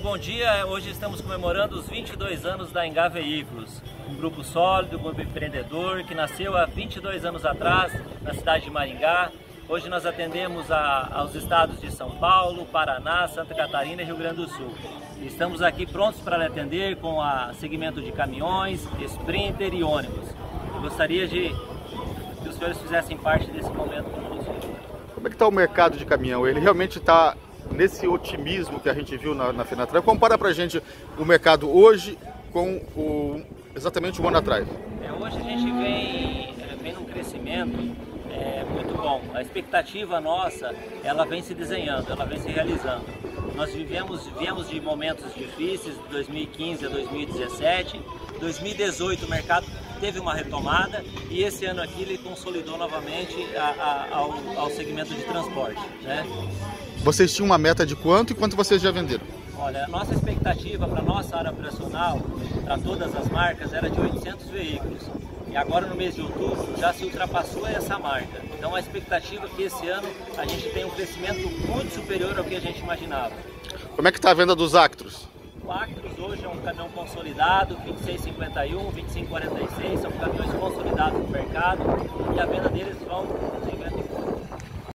bom dia. Hoje estamos comemorando os 22 anos da Engá Veículos, um grupo sólido, um grupo empreendedor que nasceu há 22 anos atrás na cidade de Maringá. Hoje nós atendemos aos estados de São Paulo, Paraná, Santa Catarina e Rio Grande do Sul. E estamos aqui prontos para lhe atender com segmento de caminhões, sprinter e ônibus. Eu gostaria que os senhores fizessem parte desse momento conosco. Como é que está o mercado de caminhão? Ele realmente está nesse otimismo que a gente viu na Fenatran? Compara para a gente o mercado hoje com exatamente um ano atrás. Hoje a gente vem num crescimento muito bom. A expectativa nossa, ela vem se desenhando, ela vem se realizando. Nós viemos de momentos difíceis, de 2015 a 2017, 2018 o mercado teve uma retomada e esse ano aqui ele consolidou novamente ao segmento de transporte, né? Vocês tinham uma meta de quanto e quanto vocês já venderam? Olha, a nossa expectativa para a nossa área operacional, para todas as marcas, era de 800 veículos. E agora no mês de outubro já se ultrapassou essa marca. Então a expectativa é que esse ano a gente tenha um crescimento muito superior ao que a gente imaginava. Como é que está a venda dos Actros? O Actros hoje é um caminhão consolidado, 2651, 2546, são caminhões consolidados no mercado e a venda deles vão no segmento